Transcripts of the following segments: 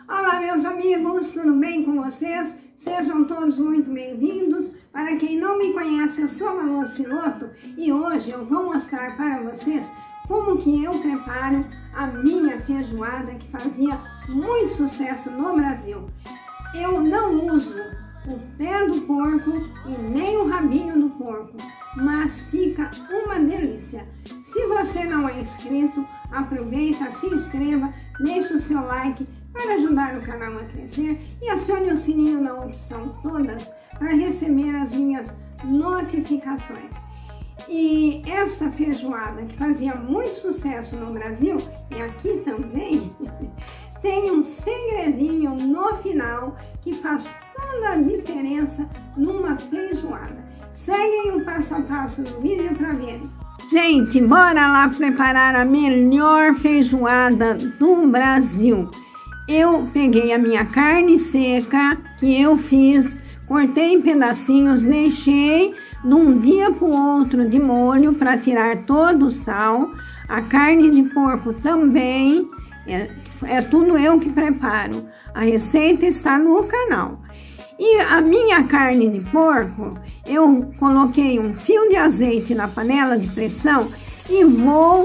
Olá, meus amigos, tudo bem com vocês? Sejam todos muito bem-vindos. Para quem não me conhece, eu sou a Malu Siloto e hoje eu vou mostrar para vocês como que eu preparo a minha feijoada que fazia muito sucesso no Brasil. Eu não uso o pé do porco e nem o rabinho do porco, mas fica uma delícia. Se você não é inscrito, aproveita, se inscreva, deixe o seu like para ajudar o canal a crescer e acione o sininho na opção todas para receber as minhas notificações. E esta feijoada que fazia muito sucesso no Brasil e aqui também, tem um segredinho no final que faz toda a diferença numa feijoada. Seguem o passo a passo do vídeo para verem. Gente, bora lá preparar a melhor feijoada do Brasil. Eu peguei a minha carne seca que eu fiz, cortei em pedacinhos, deixei de um dia para o outro de molho para tirar todo o sal. A carne de porco também, é tudo eu que preparo. A receita está no canal. E a minha carne de porco, eu coloquei um fio de azeite na panela de pressão e vou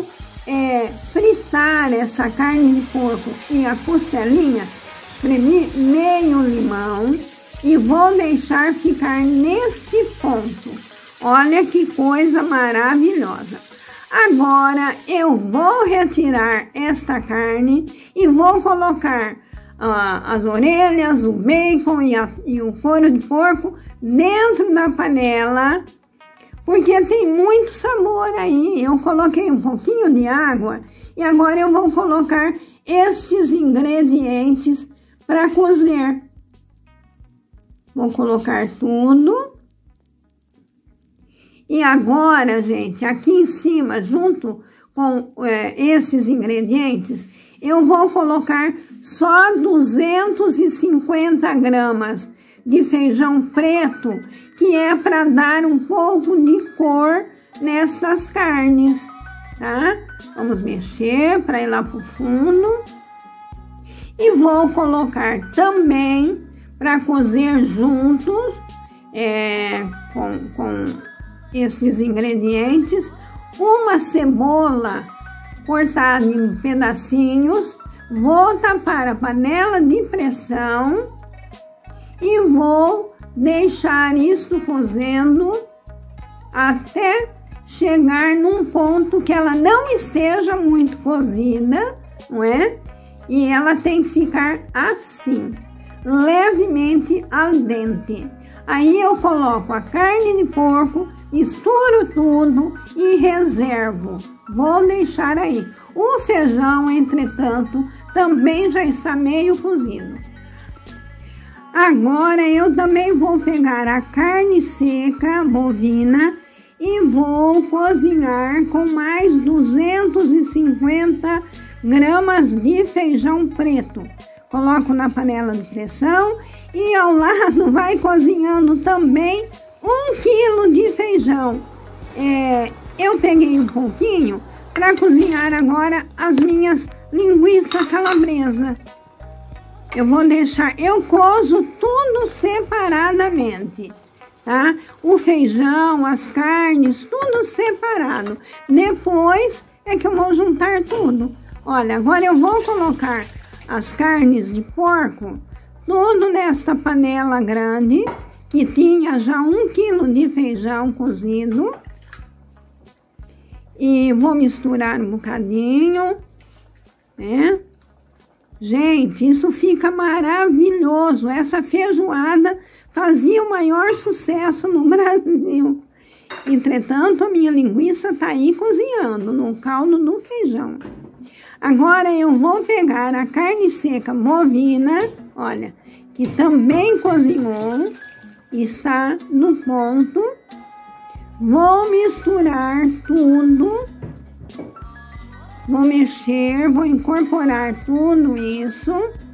fritar essa carne de porco e a costelinha, espremi meio limão e vou deixar ficar neste ponto. Olha que coisa maravilhosa. Agora eu vou retirar esta carne e vou colocar as orelhas, o bacon e o couro de porco dentro da panela, porque tem muito sabor aí. Eu coloquei um pouquinho de água e agora eu vou colocar estes ingredientes para cozer. Vou colocar tudo. E agora, gente, aqui em cima, junto com esses ingredientes, eu vou colocar só 250 gramas de feijão preto, que é para dar um pouco de cor nestas carnes, tá? Vamos mexer para ir lá pro fundo. E vou colocar também, para cozer juntos com esses ingredientes, uma cebola cortada em pedacinhos. Vou tapar a panela de pressão e vou deixar isso cozendo até chegar num ponto que ela não esteja muito cozida, não é? E ela tem que ficar assim, levemente al dente. Aí eu coloco a carne de porco, misturo tudo e reservo. Vou deixar aí. O feijão, entretanto, também já está meio cozido. Agora eu também vou pegar a carne seca bovina e vou cozinhar com mais 250 gramas de feijão preto. Coloco na panela de pressão e ao lado vai cozinhando também 1 quilo de feijão. Eu peguei um pouquinho para cozinhar agora as minhas linguiças calabresa. Eu vou deixar, eu cozo tudo separadamente, tá? O feijão, as carnes, tudo separado. Depois é que eu vou juntar tudo. Olha, agora eu vou colocar as carnes de porco, tudo nesta panela grande, que tinha já 1 quilo de feijão cozido. E vou misturar um bocadinho, né? Gente, isso fica maravilhoso. Essa feijoada fazia o maior sucesso no Brasil. Entretanto, a minha linguiça tá aí cozinhando no caldo do feijão. Agora eu vou pegar a carne seca bovina, olha, que também cozinhou, está no ponto. Vou misturar tudo, vou mexer, vou incorporar tudo isso.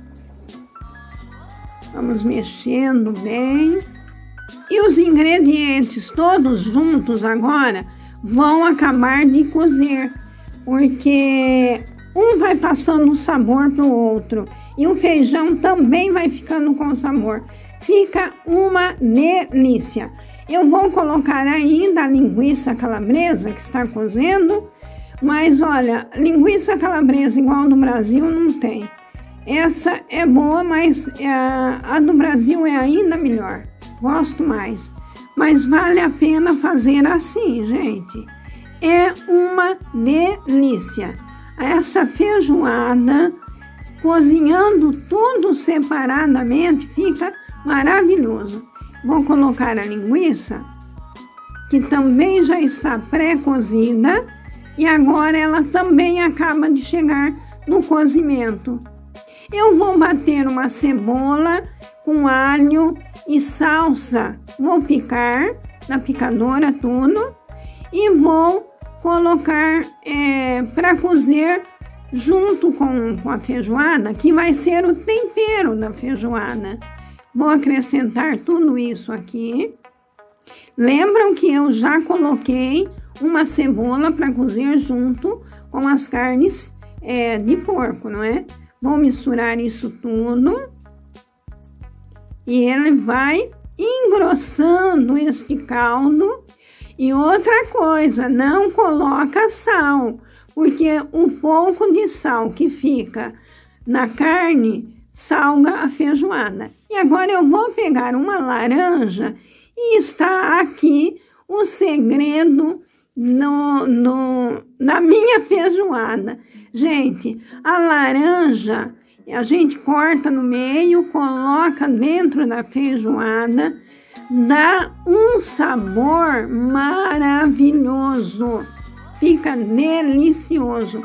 Vamos mexendo bem. E os ingredientes todos juntos agora vão acabar de cozer, porque um vai passando um sabor para o outro. e o feijão também vai ficando com sabor. Fica uma delícia. Eu vou colocar ainda a linguiça calabresa que está cozendo, mas olha, linguiça calabresa igual do Brasil não tem. Essa é boa, mas a do Brasil é ainda melhor. Gosto mais. Mas vale a pena fazer assim, gente. É uma delícia. Essa feijoada, cozinhando tudo separadamente, fica maravilhoso. Vou colocar a linguiça, que também já está pré-cozida, e agora ela também acaba de chegar no cozimento. Eu vou bater uma cebola com alho e salsa. Vou picar na picadora tudo e vou colocar para cozer junto com a feijoada, que vai ser o tempero da feijoada. Vou acrescentar tudo isso aqui. Lembram que eu já coloquei uma cebola para cozer junto com as carnes de porco, não é? Vou misturar isso tudo e ele vai engrossando este caldo. E outra coisa, não coloca sal, porque o pouco de sal que fica na carne salga a feijoada. E agora eu vou pegar uma laranja e está aqui o segredo na minha feijoada. Gente, a laranja a gente corta no meio, coloca dentro da feijoada, dá um sabor maravilhoso, fica delicioso.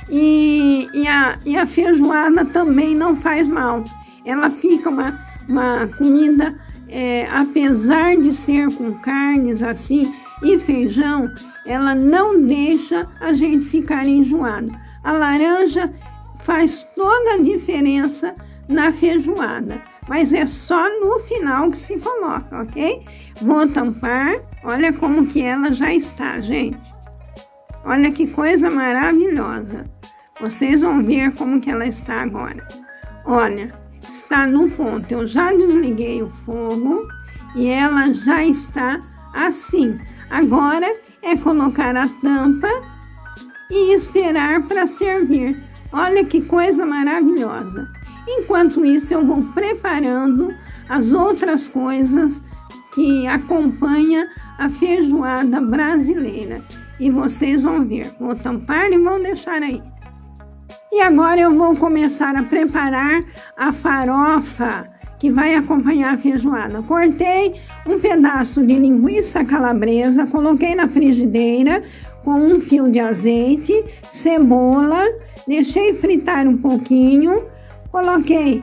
E a feijoada também não faz mal, ela fica uma comida, apesar de ser com carnes assim e feijão, ela não deixa a gente ficar enjoado. A laranja faz toda a diferença na feijoada, mas é só no final que se coloca, ok? Vou tampar, olha como que ela já está, gente. Olha que coisa maravilhosa. Vocês vão ver como que ela está agora. Olha, está no ponto. Eu já desliguei o fogo e ela já está assim. Agora é colocar a tampa e esperar para servir. Olha que coisa maravilhosa. Enquanto isso, eu vou preparando as outras coisas que acompanham a feijoada brasileira. E vocês vão ver. Vou tampar e vou deixar aí. E agora eu vou começar a preparar a farofa que vai acompanhar a feijoada. Cortei um pedaço de linguiça calabresa, coloquei na frigideira com um fio de azeite, cebola, deixei fritar um pouquinho, coloquei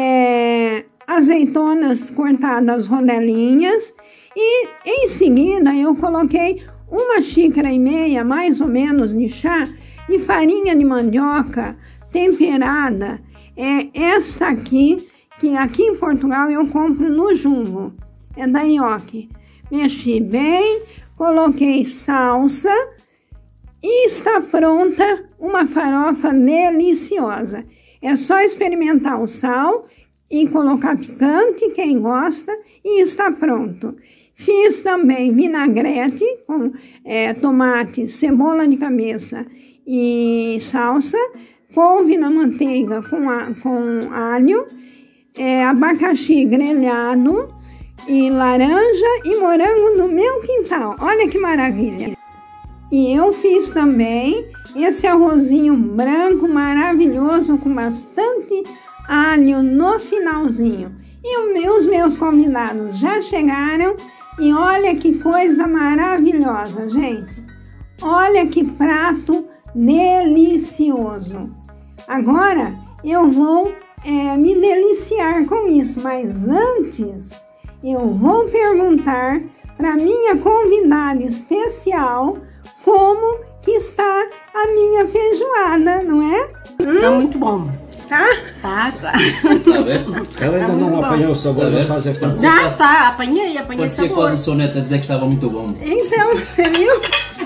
azeitonas cortadas rodelinhas e em seguida eu coloquei 1,5 xícaras mais ou menos de chá de farinha de mandioca temperada. É esta aqui, que aqui em Portugal eu compro no Jumbo, é da Ioki. Mexi bem, coloquei salsa e está pronta uma farofa deliciosa. É só experimentar o sal e colocar picante, quem gosta, e está pronto. Fiz também vinagrete com tomate, cebola de cabeça e salsa, couve na manteiga com alho, abacaxi grelhado e laranja e morango no meu quintal. Olha que maravilha! E eu fiz também esse arrozinho branco maravilhoso com bastante alho no finalzinho. E os meus convidados já chegaram e olha que coisa maravilhosa, gente. Olha que prato delicioso. Agora eu vou me deliciar com isso, mas antes eu vou perguntar para minha convidada especial como que está a minha feijoada, não é? Tá muito bom. Tá? Tá. Tá vendo? Ela ainda não apanhou o sabor, já está a dizer que está Já está, apanhei Parecia sabor. quase o seu neto a dizer que estava muito bom. Então, você viu?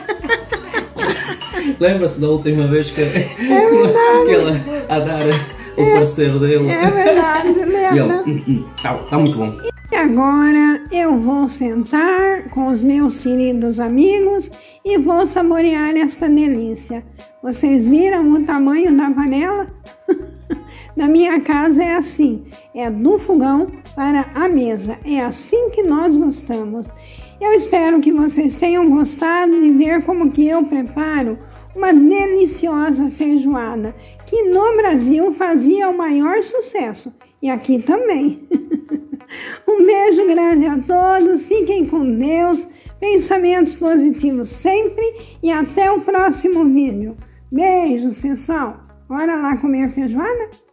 Lembra-se da última vez que ela a dar o parceiro dele. É verdade, E lembra? ele, tá muito bom. E agora eu vou sentar com os meus queridos amigos e vou saborear esta delícia. Vocês viram o tamanho da panela? Na minha casa é assim, é do fogão para a mesa. É assim que nós gostamos. Eu espero que vocês tenham gostado de ver como que eu preparo uma deliciosa feijoada, que no Brasil fazia o maior sucesso. E aqui também. Um beijo grande a todos, fiquem com Deus, pensamentos positivos sempre e até o próximo vídeo. Beijos, pessoal. Bora lá comer feijoada?